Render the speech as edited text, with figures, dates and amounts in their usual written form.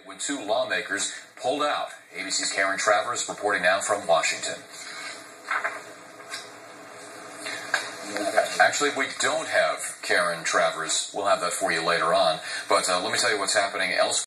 when two lawmakers pulled out. ABC's Karen Travers reporting now from Washington. Actually, we don't have Karen Travers. We'll have that for you later on. But let me tell you what's happening elsewhere.